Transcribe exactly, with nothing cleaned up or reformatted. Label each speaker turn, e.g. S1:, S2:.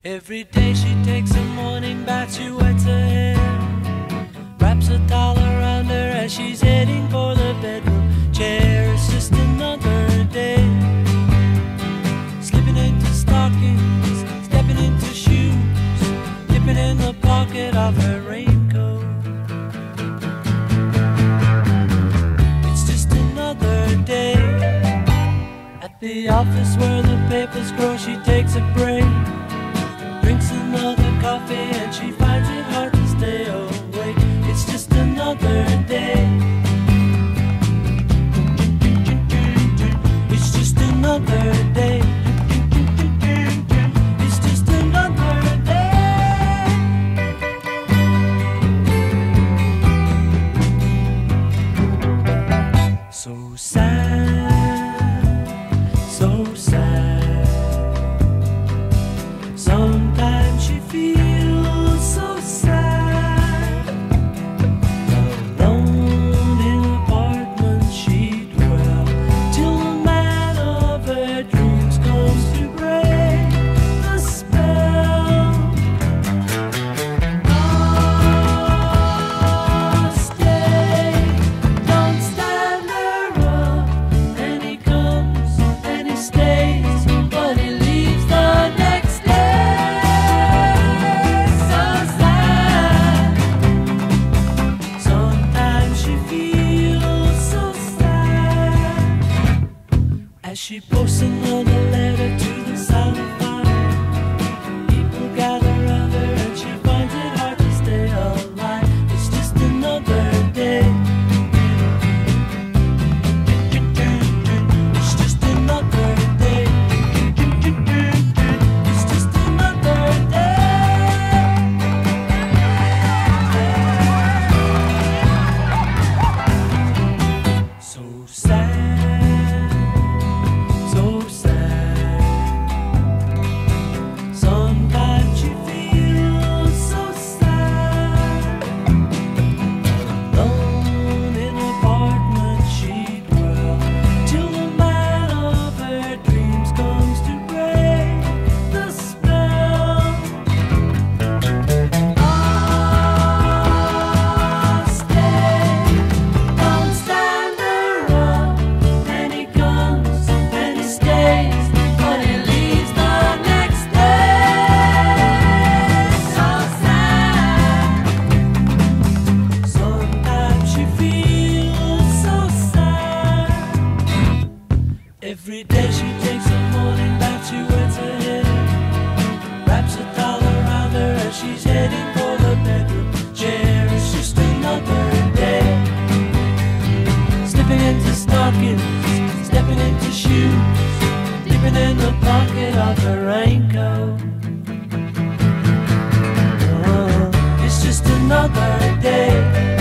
S1: Every day she takes a morning bath, she wets her hair, wraps a towel around her as she's heading for the bedroom chair. It's just another day, slipping into stockings, stepping into shoes, dipping in the pocket of her raincoat. It's just another day. At the office where the papers grow, she takes a break, drinks another coffee, and she finds it hard to stay awake. It's just another day. It's just another day. It's just another day. So sad, so sad. Sometimes she feels so sad, alone in an apartment she dwells, till the man of her dreams comes to break the spell. Oh, stay, don't stand her up, and he comes and he stays, but he leaves the next day. As she posts another letter to the sound of fire, people gather around her and she finds it hard to stay alive. It's just another day. It's just another day. It's just another day. So sad, so sad. Sometimes she feels so sad, alone in an apartment she dwells, till the man of her dreams comes to break the spell. Oh, stay, don't stand her up, and he comes and he stays, but he leaves the next day. So sad. Sometimes she feels so sad. Every day she takes a morning bath, she wets her hair, wraps a towel around her as she's heading for the bedroom chair. It's just another day, slipping into stockings, stepping into shoes, dipping in the pocket of her raincoat. Oh, it's just another day.